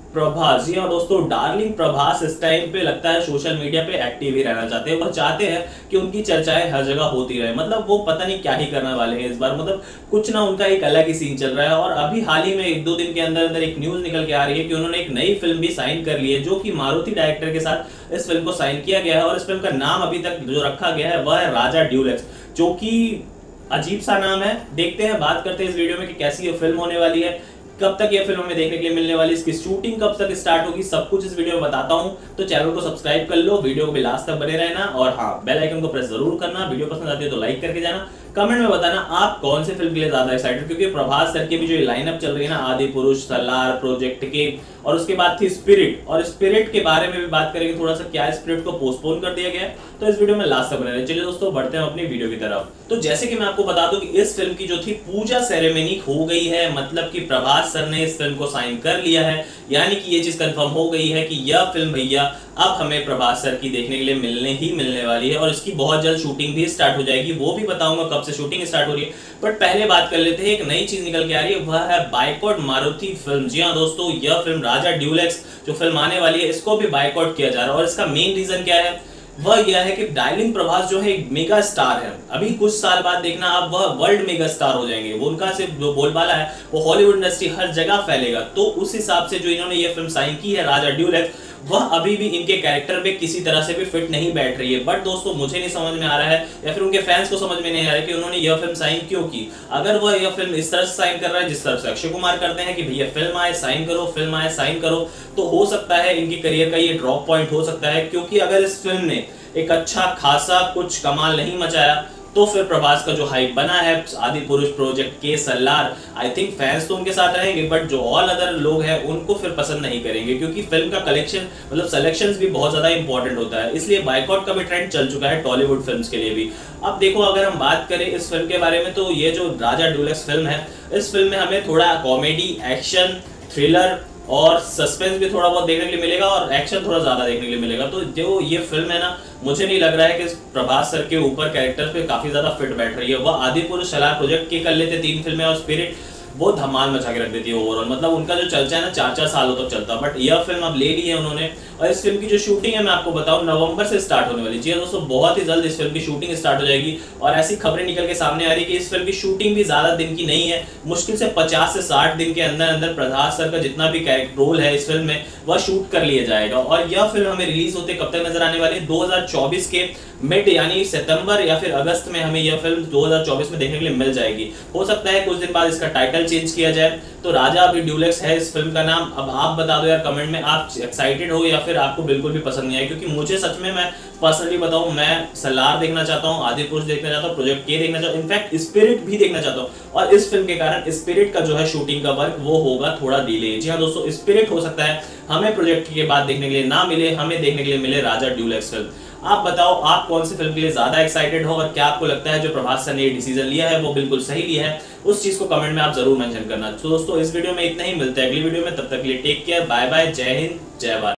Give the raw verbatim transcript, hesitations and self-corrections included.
प्रभास, जी हाँ दोस्तों, डार्लिंग प्रभास इस टाइम पे लगता है सोशल मीडिया पे एक्टिव ही रहना चाहते हैं। वह चाहते हैं कि उनकी चर्चाएं हर जगह होती रहे। मतलब वो पता नहीं क्या ही करने वाले हैं इस बार। मतलब कुछ ना उनका एक अलग ही सीन चल रहा है। और अभी हाल ही में एक दो दिन के अंदर अंदर एक न्यूज निकल के आ रही है कि उन्होंने एक नई फिल्म भी साइन कर ली है, जो कि मारुति डायरेक्टर के साथ इस फिल्म को साइन किया गया है। और इस फिल्म का नाम अभी तक जो रखा गया है वह है राजा ड्यूलेक्स, जो कि अजीब सा नाम है। देखते हैं, बात करते हैं इस वीडियो में कि कैसी ये फिल्म होने वाली है, कब तक ये फिल्म हमें देखने के लिए मिलने वाली, इसकी शूटिंग कब तक स्टार्ट होगी, सब कुछ इस वीडियो में बताता हूं। तो चैनल को सब्सक्राइब कर लो, वीडियो को भी लास्ट तक बने रहना, और हाँ, बेल आइकन को प्रेस जरूर करना। वीडियो पसंद आती है तो लाइक करके जाना। कमेंट में बताना आप कौन से फिल्म के लिए ज्यादा एक्साइटेड, क्योंकि प्रभास सर की भी जो लाइनअप चल रही है ना, आदि पुरुष, सलार, प्रोजेक्ट के, और उसके बाद थी स्पिरिट। और स्पिरिट के बारे में भी बात करेंगे थोड़ा सा, क्या स्पिरिट को पोस्टपोन कर दिया गया है, तो इस वीडियो में लास्ट तक बने रहे। चलिए दोस्तों, बढ़ते हैं अपनी वीडियो की तरफ। तो जैसे कि मैं आपको बता दूं कि इस फिल्म की जो थी पूजा सेरेमनी हो गई है, मतलब कि प्रभास सर ने इस फिल्म को साइन कर लिया है। यानी कि ये चीज कंफर्म हो गई है कि यह फिल्म भैया अब हमें प्रभास सर की देखने के लिए मिलने ही मिलने वाली है, और इसकी बहुत जल्द शूटिंग भी स्टार्ट हो जाएगी। वो भी बताऊंगा कब से शूटिंग स्टार्ट हो रही है। बट पहले बात कर लेते हैं, एक नई चीज निकल के आ रही है, वह है बायकॉट मारुति फिल्म। जी हाँ दोस्तों, यह फिल्म राजा ड्यूलेक्स जो फिल्म आने वाली है, इसको भी बायकॉट किया जा रहा है। और इसका मेन रीजन क्या है, वह यह है कि डार्लिंग प्रभास जो है एक मेगा स्टार है। अभी कुछ साल बाद देखना आप, वह वर्ल्ड मेगा स्टार हो जाएंगे। वो उनका सिर्फ जो बोलबाला है वो हॉलीवुड इंडस्ट्री हर जगह फैलेगा। तो उस हिसाब से जो इन्होंने ये फिल्म साइन की है राजा ड्यूलेक्स, वह अभी भी इनके कैरेक्टर में किसी तरह से भी फिट नहीं बैठ रही है। बट दोस्तों, मुझे नहीं समझ में आ रहा है, या फिर उनके फैंस को समझ में नहीं आ रहा है कि उन्होंने यह फिल्म साइन क्यों की। अगर वह यह फिल्म इस तरह से साइन कर रहा है जिस तरह से अक्षय कुमार करते हैं कि भैया फिल्म आए साइन करो, फिल्म आए साइन करो, तो हो सकता है इनकी करियर का ये ड्रॉप पॉइंट हो सकता है। क्योंकि अगर इस फिल्म ने एक अच्छा खासा कुछ कमाल नहीं मचाया, तो फिर प्रभास का जो हाइप बना है आदि पुरुष, प्रोजेक्ट के, सलार, आई थिंक फैंस तो उनके साथ रहेंगे, बट जो ऑल अदर लोग हैं उनको फिर पसंद नहीं करेंगे। क्योंकि फिल्म का कलेक्शन मतलब सिलेक्शंस भी बहुत ज्यादा इंपॉर्टेंट होता है। इसलिए बायकॉट का भी ट्रेंड चल चुका है टॉलीवुड फिल्म्स के लिए भी। अब देखो, अगर हम बात करें इस फिल्म के बारे में, तो ये जो राजा ड्यूलेक्स फिल्म है, इस फिल्म में हमें थोड़ा कॉमेडी, एक्शन, थ्रिलर और सस्पेंस भी थोड़ा बहुत देखने के लिए मिलेगा, और एक्शन थोड़ा ज्यादा देखने के लिए मिलेगा। तो जो ये फिल्म है ना, मुझे नहीं लग रहा है कि प्रभास सर के ऊपर कैरेक्टर पे काफी ज्यादा फिट बैठ रही है। वह आदि पुरुष, सलार, प्रोजेक्ट के कर लेते तीन फिल्में, और स्पिरिट वो धमाल मचा के रख देती है ओवरऑल। मतलब उनका जो चलता है ना, चार चार सालों तक चलता है। बट यह फिल्म अब ले ली है उन्होंने। और इस फिल्म की जो शूटिंग है, मैं आपको बताऊं, नवंबर से स्टार्ट होने वाली। जी दोस्तों, बहुत ही जल्द इस फिल्म की शूटिंग स्टार्ट हो जाएगी। और ऐसी खबरें निकल के सामने आ रही है कि इस फिल्म की शूटिंग भी ज्यादा दिन की नहीं है। मुश्किल से पचास से साठ दिन के अंदर अंदर प्रभास सर का जितना भी रोल है इस फिल्म में, वह शूट कर लिया जाएगा। और यह फिल्म हमें रिलीज होते कब तक नजर आने वाली है, दो हजार चौबीस के मिड यानी सितंबर या फिर अगस्त में हमें यह फिल्म दो हजार चौबीस में देखने के लिए मिल जाएगी। हो सकता है कुछ दिन बाद इसका टाइटल चेंज किया जाए। तो राजा अभी ड्यूलेक्स है इस फिल्म का नाम। अब आप बता दो यार कमेंट में, आप एक्साइटेड हो या फिर आपको बिल्कुल भी पसंद नहीं आया। क्योंकि मुझे सच में, मैं पर्सनली बताऊं, मैं सलार देखना चाहता हूं, आदि पुरुष देखना चाहता हूं, प्रोजेक्ट के देखना चाहता हूं, इनफैक्ट स्पिरिट भी देखना चाहता हूं। और इस फिल्म के कारण स्पिरिट का जो है शूटिंग का वर्क वो होगा थोड़ा डिले। जी हाँ दोस्तों, स्पिरिट हो सकता है हमें प्रोजेक्ट के बाद देखने के लिए ना मिले, हमें देखने के लिए मिले राजा ड्यूलेक्स फिल्म। आप बताओ, आप कौन सी फिल्म के लिए ज्यादा एक्साइटेड हो, और क्या आपको लगता है जो प्रभास सर ने ये डिसीजन लिया है वो बिल्कुल सही लिया है, उस चीज को कमेंट में आप जरूर मेंशन करना। तो दोस्तों, इस वीडियो में इतना ही, मिलते हैं अगली वीडियो में। तब तक के लिए टेक केयर, बाय बाय, जय हिंद, जय भारत।